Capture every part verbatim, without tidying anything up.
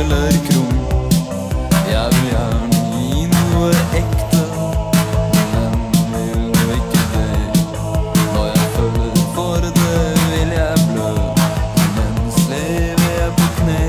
eller krum. Jeg vil gjerne gi noe ekte, men vil jo ikke det. Når jeg føler for det, vil jeg blø, mens lever jeg på kne.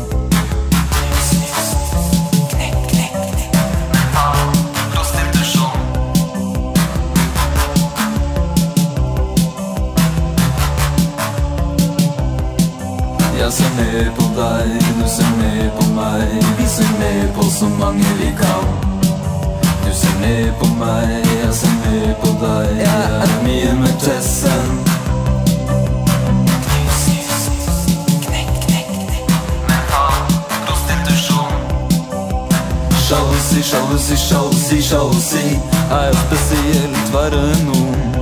Jeg ser ned på deg, du ser ned på meg. Vi ser ned på så mange vi kan. Du ser ned på meg, jeg ser ned på deg. Jeg er mye mer tessen. Mental prostitusjon. Sjalusi, sjalusi, sjalusi, sjalusi. Er jeg spesielt verre enn noen?